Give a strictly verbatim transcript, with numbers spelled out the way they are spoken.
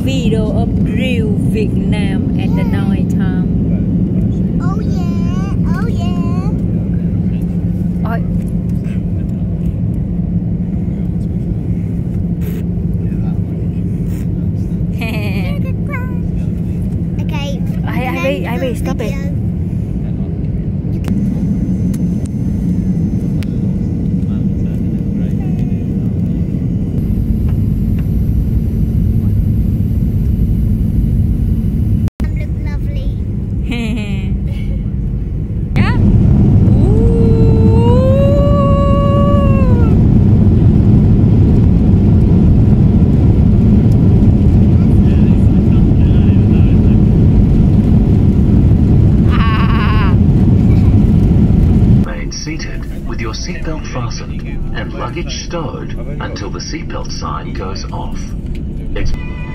video of real Vietnam at the night time. Oh yeah, oh yeah. Ôi. Okay. Ivy, Ivy, stop it. With your seatbelt fastened and luggage stowed until the seatbelt sign goes off. It's